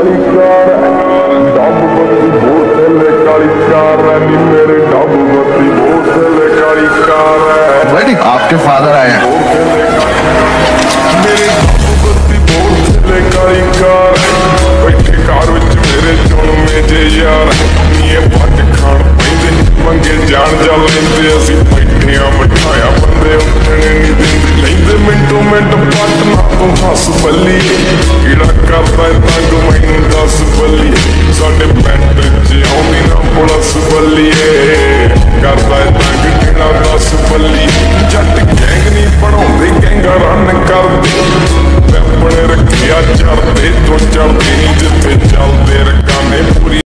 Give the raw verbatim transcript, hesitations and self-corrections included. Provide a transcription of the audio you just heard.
काली car dub बत्ती बोतल काली कार नी मेरे डब बत्ती बोतल काली कार वेरी आपके फादर आए हैं मेरे डब बत्ती बोतल काली कार बैठे कार विच मेरे चुन में जे यार नी पट खान पैंदे मंगे जान जा लेंदे असी बैठे आ मठाया बंदे उठने नहीं दिंदे लेंदे मिंटो मिंट पट ना तू हस बल्ली कीड़ा करदा तंग मैनू दस बल्ली साडे पिंड च आउंदी ना पुलिस बल्लीए करदा तंग कीड़ा दस बल्ली जट गैंग नहीं बनाउंदे गैंगा रन करदे वेपन रखिया चढ़दे तो चढ़दे नहीं जिथे चलदे रकाने पूरी